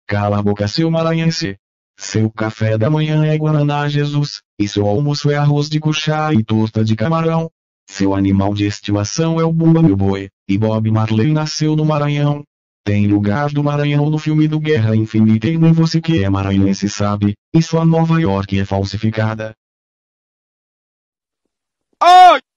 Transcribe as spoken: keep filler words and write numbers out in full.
Cala a boca, seu maranhense. Seu café da manhã é Guaraná Jesus, e seu almoço é arroz de cuchá e torta de camarão. Seu animal de estimação é o Bumba meu boi, e Bob Marley nasceu no Maranhão. Tem lugar do Maranhão no filme do Guerra Infinita e nem você que é maranhense sabe, e sua Nova York é falsificada. Ai!